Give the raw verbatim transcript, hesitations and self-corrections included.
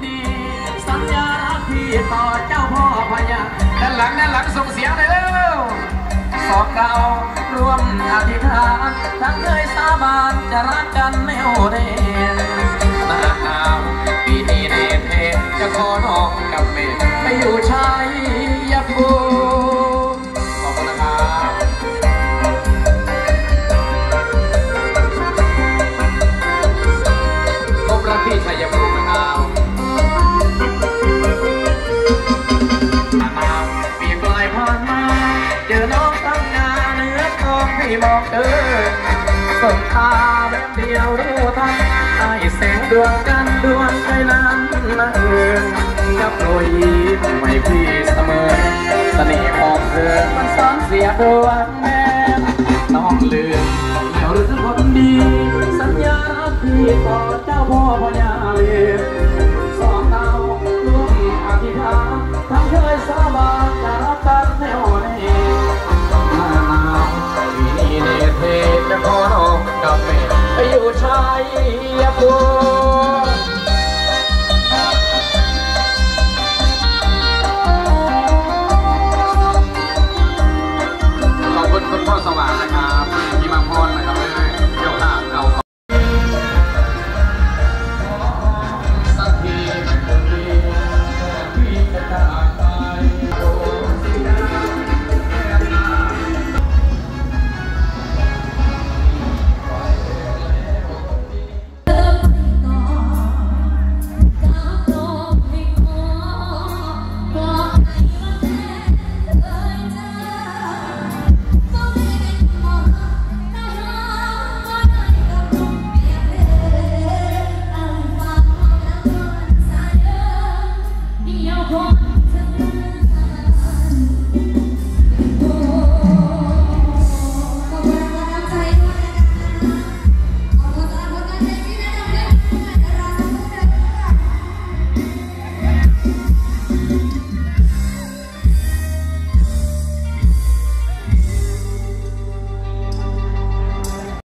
ดีสัญญาพี่ต่อเจ้าพ่อพญาด้านหลังด้านหลังส่งเสียงเลยเร็วสองเราร่วมอธิษฐานทั้งเคยสาบานจะรักกันไม่โอเดนหน้าหนาวปีนี้เนเทจะขอน้องกับเมย์ไปอยู่ชายยภูมิขอบคุณนะครับพบรักที่ชัยภูมินะครับน้ำเปียกลายผ่านมาเจอน้องตั้งงานเนื้อทองให้มองเดินสบตาแบบเดียวรู้ทันไอ้แสงดวงกันดวงใจนั้นนะเอิญกับรอยยิ้มให้พี่เสมอเสน่ห์ของเธอมันซ้อนเสียดวงแม่น้องเลือนเหี่ยวหรือคนดีสัญญาพี่ต่อเจ้าพ่อพญาเล